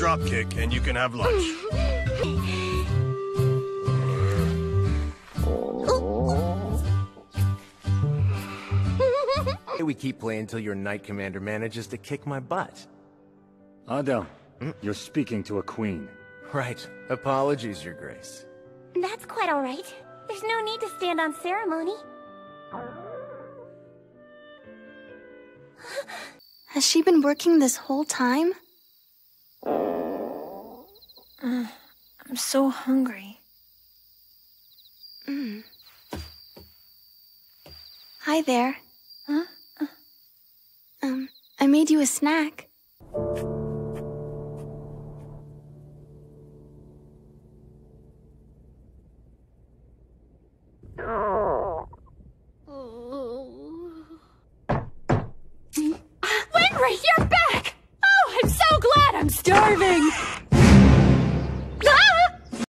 dropkick and you can have lunch. We keep playing until your Knight Commander manages to kick my butt. Adel, you're speaking to a queen. Right. Apologies, Your Grace. That's quite alright. There's no need to stand on ceremony. Has she been working this whole time? I'm so hungry. Hi there. Huh? I made you a snack. Winry, you're back! Oh, I'm so glad I'm starving!